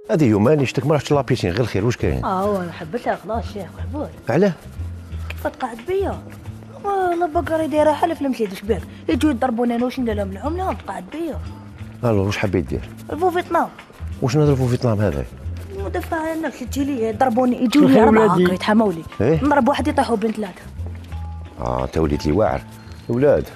هذه يومين شتك ما رحتش لابيسين غير الخير واش كاين؟ وانا حبيتها خلاص شيخ محبوب. علاه؟ كيف تقعد بيا؟ والله بقري دايره حلف المسيد اش بك؟ يجوا يضربونا انا واش ندير لهم العمله تقعد بيا. الو واش حبيت دير؟ الفوفيتنام. واش نهضر فيتنام هذا؟ مدافع عن النفس تجي لي يضربوني يجوا لي 4 هكا يتحموا لي. إيه؟ نضرب واحد يطيحوا بين 3. انت وليت لي واعر. ولاد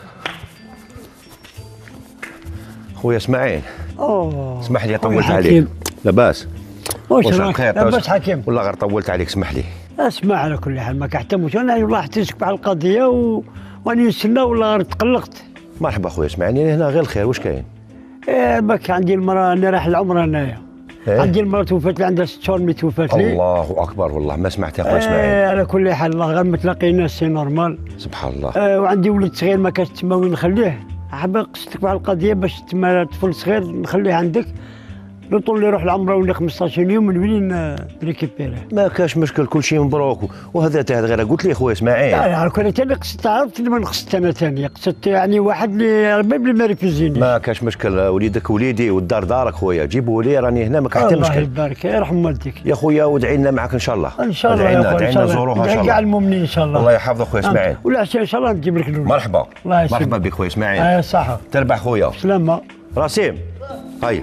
خويا اسماعيل. اسمح لي طولت عليك. لاباس؟ واش راك؟ لاباس حكيم؟ والله غير طولت عليك اسمح لي. اسمع على كل حال ما كنحتموش انا والله حتسك على القضيه واني نستنى ولا غير تقلقت. مرحبا خويا اسماعيل انا هنا غير الخير واش كاين؟ باك عندي المراه انا رايح العمره انايا. عندي المراه توفات لي عندها 6 شهور ملي توفات لي. الله اكبر والله ما سمعت يا خويا اسماعيل. على كل حال الله غير ما تلاقيناش سي نورمال. سبحان الله. وعندي ولد صغير ما كاش تما وين نخليه. حاب قصت لك على القضيه باش تما طفل صغير نخليه عندك لو طول يروح العمره ولا 15 يوم من وين ريكيبيريه. ما كاش مشكل كل شيء مبروك وهذا تاع غير قلت لي خويا اسماعيل. لا على كل حال قصت عرفت ما قصت انا ثاني قصت يعني واحد اللي ربي بلي ما ريفوزيني. ما كاش مشكل وليدك وليدي والدار دارك خويا جيبوا لي راني هنا ما كاين حتى مشكل. الله يبارك يرحم والديك يا خويا وادعي لنا معك ان شاء الله. ان شاء الله يا خويا ادعي لنا زوروها ان شاء الله. كاع المؤمنين ان شاء الله. الله يحفظك خويا اسماعيل. والعشاء ان شاء الله نجيب لك الولد. مرحبا. الله يسلمك. مرحبا بك خويا اسماعيل. صحه. تربح خويا. سلامه. راسيم هيا.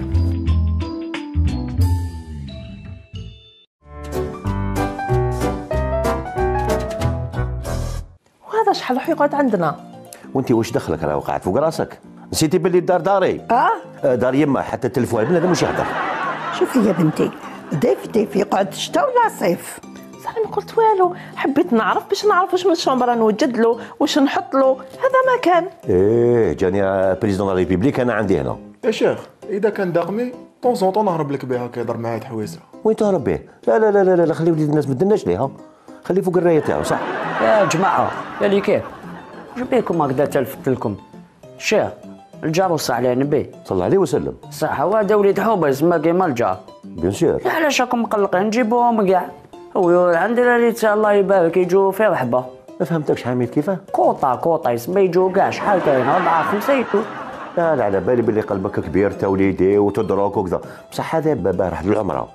وهذا شحال راح يقعد عندنا؟ وانت واش دخلك راه وقعت فوق راسك؟ نسيتي باللي الدار داري. دار يما حتى التليفون بنادم واش يهضر. شوفي يا بنتي ضيف يقعد شتا ولا صيف؟ صح ما قلت والو، حبيت نعرف باش نعرف واش من الشومبره نوجد له واش نحط له، هذا ما كان. جاني بريزيدون لا ريبوبليك انا عندي هنا. يا شيخ اذا كان داقمي طون طون نهرب لك بها كيهضر معايا حويسه. وين تهرب به؟ لا لا لا لا لا خلي وليد الناس ما تدناش ليها. خليه فوق الرايه تاعو صح. يا جماعه يا لي كيف جبيكم هكذا تلفت لكم الشيخ الجار وصى عليه النبي صلى عليه وسلم. صح هو هذا وليد حوبه ما كيما الجار. بيان سور. علاش راكم مقلقين نجيبوهم كاع. هو عندنا اللي الله يبارك يجوا في رحبه. ما فهمتكش حميد كيفاه؟ كوطه يسمى يجوا كاع شحال كاين 4 5 يجوا. لا على بالي بلي قلبك كبير تا وليدي وتدرك وكذا بصح هذا بابا راح للعمره.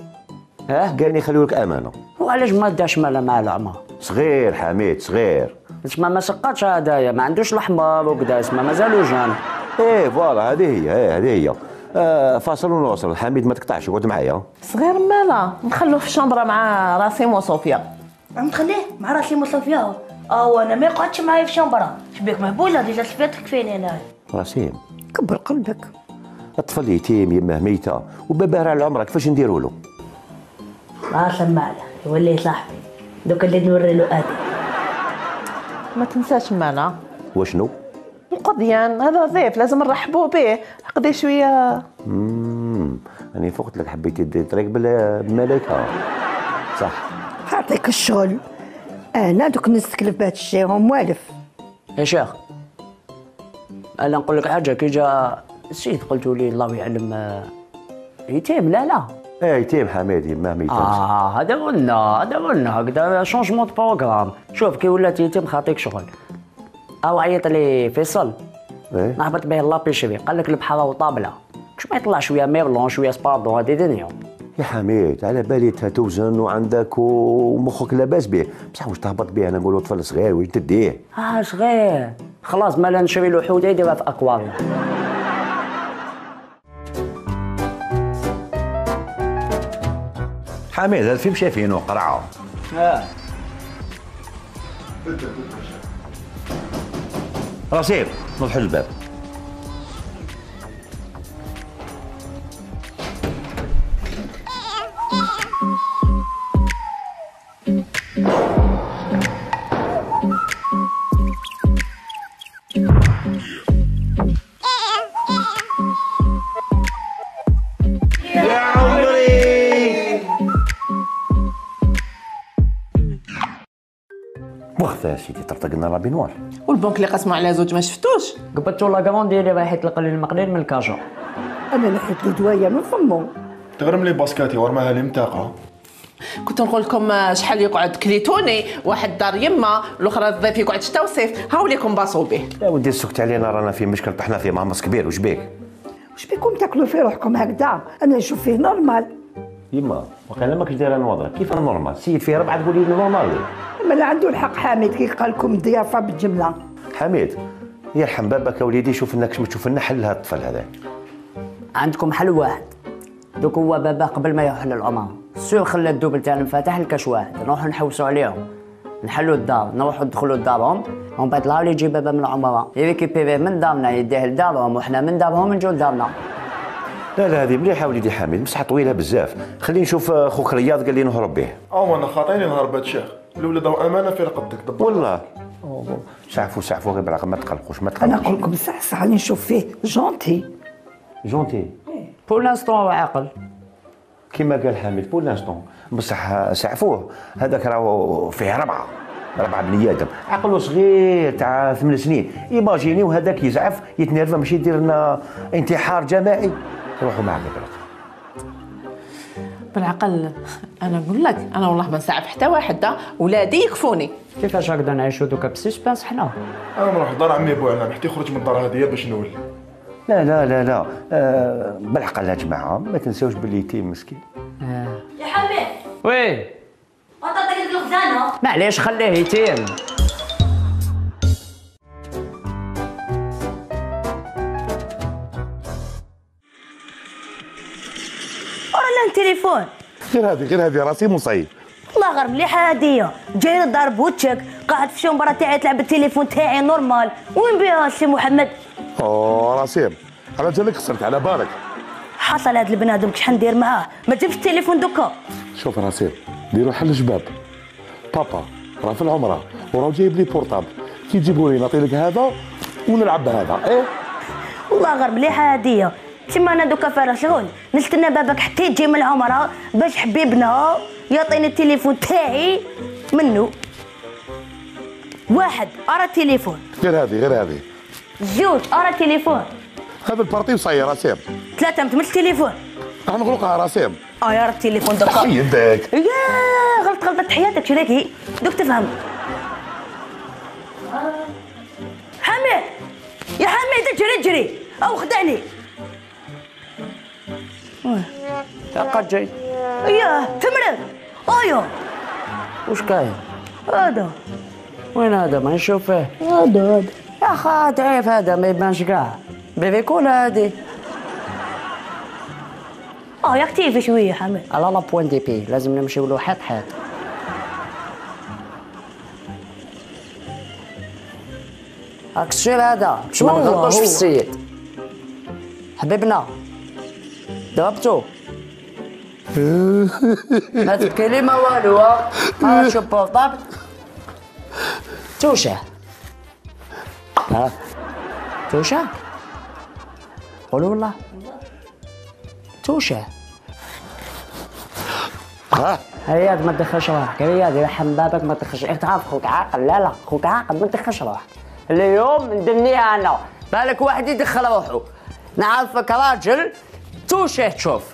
قال يخليو لك امانه. وعلاش ما داش مالا مع العمره؟ صغير حميد صغير. اسمع ما سقطش هدايا ما عندوش الحمار وكذا اسمع مازالو جان. فوالا هذه هي فاصل ونوصل. حميد ما تقطعش قعد معايا. صغير مالا نخلوه في الشومبره مع راسيم وصوفيا. نخليه مع راسيم وصوفيا. وانا ما يقعدش معايا في الشومبره. شبيك مهبوله ديجا صفيت كفيني انا. راسيم كبر قلبك. الطفل يتيم يمه ميته وباباه على العمره كيفاش نديروا له؟ سمعنا يولي صاحبي دوك اللي نوري له ادي. ما تنساش مالا. وشنو؟ القضيان هذا ضيف لازم نرحبوا به قضي شويه. أنا فقت لك حبيتي دير طريق بالملائكة صح. حاعطيك الشغل انا دوك نستكلف بهذا الشيء هم موالف. يا شيخ انا نقول لك حاجه كي جا السيد قلتوا لي الله يعلم يتيم لا يتيم حميد يماه ميتين. هذا قلنا هكذا شونجمون دو بروغرام. شوف كي ولات يتيم خاطيك شغل او عيط لي فيصل نهبط به لابيشري قال لك البحر وطابله كش ما يطلع شويه ميرلون شويه سباردون هذه دنيا. يا حميد على بالي توزن وعندك ومخك لاباس به بصح واش تهبط به انا نقولوا طفل صغير وين تديه؟ صغير خلاص مالا نشري له حوته يديرها في اكواريوم. حميد هذا الفيلم شايفينه قرعه. رصيد نضحوا الباب. وقتها سيدي طرطقنا لا بينوار. والبنك اللي قسموا على زوج ما شفتوش؟ قبضتو لا كامون ديالي رايح يطلق لي المقليل من الكاجا. انا لحيت لي دوايه من فمو. تغرم لي باسكاتي ورماها لي متاقه. كنت نقول لكم شحال يقعد كليتوني واحد دار يما الاخرى الضيف يقعد شتا وصيف هاوليكم باصوا به. يا ودي سكت علينا رانا في مشكل طحنا فيه مع مص كبير. وش بيك؟ وش بيكم تاكلوا في روحكم هكذا؟ انا نشوف فيه نورمال. يما وقيلا ماكش دايره نوضه كيف نورمال السيد فيه 4 تقولي لي نورمال. ما عنده الحق حميد كي قال لكم الضيافه بالجمله. حميد يرحم بابك يا وليدي شوف لنا كش تشوف لنا حل لهذا الطفل هذا. عندكم حل واحد، دوك هو بابا قبل ما يروح للعمره سير خلى الدوبل تاع المفاتح لكاش واحد، نروحوا نحوسوا عليهم، نحلوا الدار، نروحوا ندخلوا لدارهم، ومن بعد لا يجي بابا من العمره يريكيبيريه من دارنا يديه لدارهم، وحنا من دارهم نجوا لدارنا. لا هذه مليحه وليدي حميد بصح طويله بزاف. خلينا نشوف خوك رياض قال لي نهرب به. انا خاطيني نهرب هاد الشيخ. الولاد راهو امانه في رقبتك دبر. والله سعفوا غير بالعقل ما تقلقوش ما انا تقلقوش. نقول لكم صح خلينا نشوف فيه جونتي. جونتي بور لانستون هو عاقل. كيما قال حميد بور لانستون بصح سعفوه هذاك راهو فيه 4 بني ادم عقله صغير تاع 8 سنين. ايماجينيو هذاك يزعف يتنرفى ماشي يدير لنا انتحار جماعي. روحوا معك بالعقل انا نقول لك انا والله ما نساعد حتى واحد، ولادي يكفوني. كيفاش هكذا نعيشوا دوكا بسسبانس حنا؟ انا نروح لدار عمي بوعنا حتى يخرج من الدار هذه باش نولي. لا بالعقل يا جماعه ما تنساوش باللي يتيم مسكين. يا حميد وي بطاطا قلت الخزانه. معليش خليه يتيم. ورا التليفون. غير هذه راسي مصيب. والله غير مليحه هاديه، جاي للدار بوتشك قاعد في الشومبره تاعي تلعب بالتليفون تاعي نورمال. وين بيها سي محمد؟ راسيم انا جالك خسرت على بالك. حصل هاد البنادم كش حندير معاه؟ ما تجيبش التليفون دوكا. شوف راسيم ديروا حل شباب. بابا راه في العمره وراه جايب لي بورطابل كي تجيبوا لي نعطي لك هذا ونلعب بهذا. والله غير مليحه هاديه. تما انا دوكا فارغ شغل نستنى باباك حتى يجي من العمره باش حبيبنا يعطيني التليفون تاعي منه. 1 ارى التليفون. غير هذه 2 ارى التليفون. هذا البارتي وصاير راسيم. 3 متمش التليفون. راح نغلقها راسيم. يا راه التليفون دوكا. يدك يا غلطت حياتك شريكي دوك تفهم. حميد يا حميد اجري او خدعني. قد جاي. ياه تمرض. ايوه وش كاين؟ هذا وين هذا ما نشوف فيه؟ هذا يا اخا ضعيف هذا ما يبانش كاع. بيبي كولا هادي. ياك تيفي شويه حميد. على لا بوين دي بي لازم نمشيو له حيط. هاك الشير هذا باش ما نغلطوش في السيد. حبيبنا ضربتو. ما تبكي لي ما والو. ها شوف بورطابل توشه. توشه قولوا والله توشه. رياض ما تدخلش روحك. رياض يرحم بابك ما تدخلش. تعرف خوك عاقل. لا خوك عاقل ما تدخلش روحك. اليوم ندنيها انا بالك واحد يدخل روحه. نعرفك راجل توشه تشوف.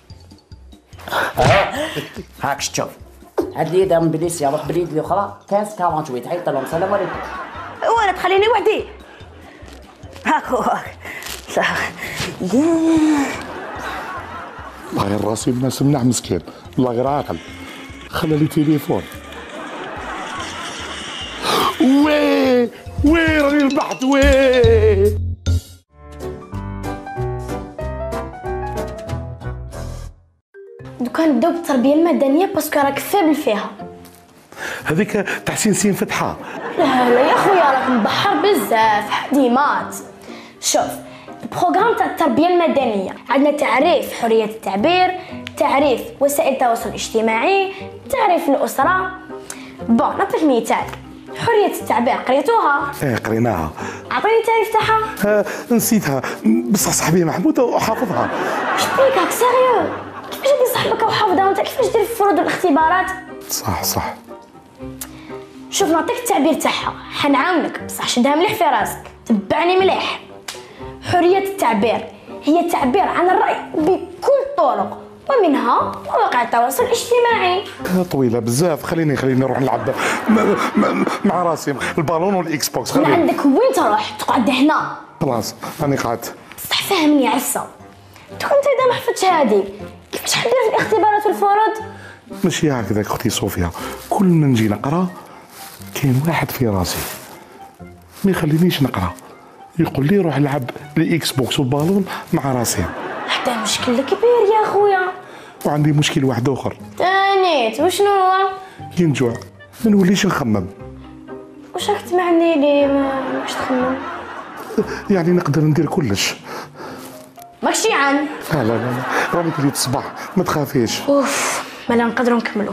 هاك تشوف هاد اليد من بليسيا روح باليد الاخرى 1548 عيط لهم السلام عليكم. ولا تخليني وحدي. هاك الله غير راسي الناس منع مسكين. الله غير عاقل خلى لي تليفون. وي راني ربحت. دوكا نبداو بالتربيه المدنيه باسكو راك فابل فيها. هذيك تاع سين فتحه. لا يا خويا راك مبحر بزاف حديمات. شوف البروغرام تاع التربيه المدنيه عندنا تعريف حريه التعبير، تعريف وسائل التواصل الاجتماعي، تعريف الاسره. نعطيك مثال. حريه التعبير قريتوها؟ قريناها. اعطيني التعريف تاعها. نسيتها بصح صاحبي محمود وحافظها. اش بيك هاك سيريو؟ كيفاش هادي صاحبك وحافظها وانت كيفاش دير في الفروض والاختبارات؟ صح. شوف نعطيك التعبير تاعها حنعاونك بصح شدها مليح في راسك تبعني مليح. حرية التعبير هي التعبير عن الرأي بكل الطرق ومنها مواقع التواصل الاجتماعي. طويلة بزاف. خليني نروح نلعب مع راسي البالون والاكس بوكس. من عندك وين تروح؟ تقعد هنا. خلاص راني قعدت. بصح فهمني عسى. انت اذا ما حفظتش هادي كيفاش شحال دير في الاختبارات والفروض؟ ماشي هكذاك اختي صوفيا، كل ما نجي نقرا كاين واحد في راسي ما يخلينيش نقرا، يقول لي روح العب الاكس بوكس والبالون مع راسي. هذا مشكل كبير يا خويا. وعندي مشكل واحد اخر. تانيت وشنو هو؟ كي نجوع ما نوليش نخمم. واش راك تمعني لي ماش تخمم؟ يعني نقدر ندير كلش. ماكشي عن. لا راني كليت الصباح ما تخافيش. اوف مالا نقدروا نكملوا.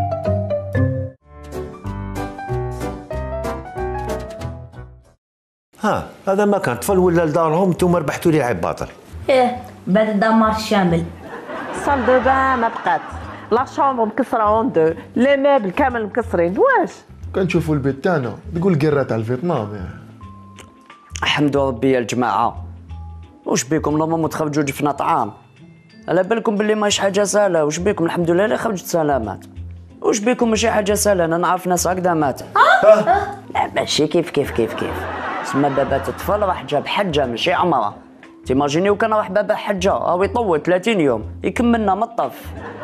ها هذا ما كان طفل ولا لدارهم انتم ربحتوا لي لعب باطل. بعد الدمار الشامل. صال دو بان ما بقات، لا شومبر مكسره اون دو، لي ميبل كامل مكسرين. واش كنشوفوا البيت تاعنا تقول قرة تاع الفيتنام يعني. حمد ربي يا الجماعه، واش بيكم نورمالمون تخرجوا جفنا طعام؟ على بالكم باللي ماهيش حاجه سهله، واش بيكم الحمد لله اللي خرجت سلامات. واش بيكم ماشي حاجه سهله، انا نعرف ناس هكذا ماتت. لا ماشي كيف سما بابا الطفل راح جاب حجه ماشي عمره. تيماجينيو كان راح بابا حجه او يطول 30 يوم يكملنا من الطف.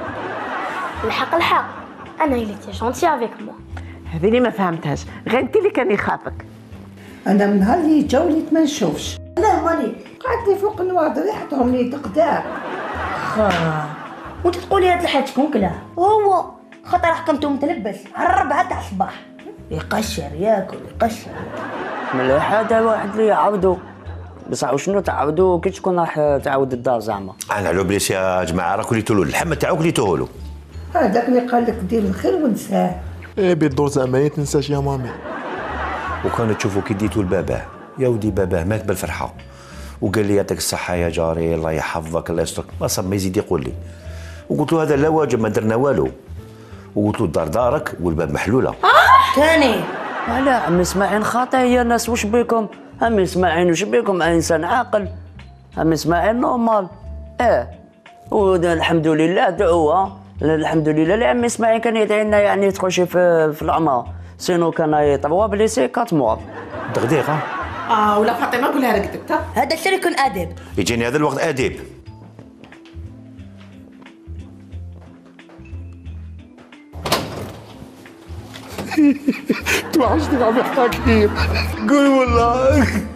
الحق انا اللي تي جونتي افيك موا. هذه اللي ما فهمتهاش، غير انت اللي كان يخافك. انا من نهار اللي جا وليت ما نشوفش. انا ماني قعدت لي فوق النواظر يحطهم لي دقداق. وانت تقولي هاد الحاج شكون كلا؟ هو خاطر حكمته متلبس على 4 تاع الصباح يقشر ياكل يقشر. مليح هذا واحد اللي يعاودو، بصح وشنو تعاودو كي تكون راح تعاود الدار زعما. انا على بليس يا جماعه راه كليتو له اللحم تاعو كليتوه له. هذاك اللي قال لك دير الخير ونساه. بيت دور زعما تنساش يا مامي. وكانوا تشوفوا كي ديتو لباباه، يا ودي باباه مات بالفرحه وقال لي يعطيك الصحه يا جاري الله يحفظك الله يسترك، ما صاب ما يزيد يقول لي. وقلت له هذا لا واجب ما درنا والو، وقلت له الدار دارك والباب محلوله. ثاني لا عمي اسماعيل خاطئ يا ناس، واش بيكم؟ عمي اسماعيل واش بيكم؟ انسان عاقل، عمي اسماعيل نورمال. والحمد لله دعوه، الحمد لله لعمي اسماعيل كان يدعي لنا يعني يدخل شي في العمره، سينو كان يطوا بليسي 4 موا دغدغه. ولا فاطمه قولها رقدت. هذا الشيء يكون ادب. يجيني هذا الوقت ادب. توحشتك عم يحكي. قول والله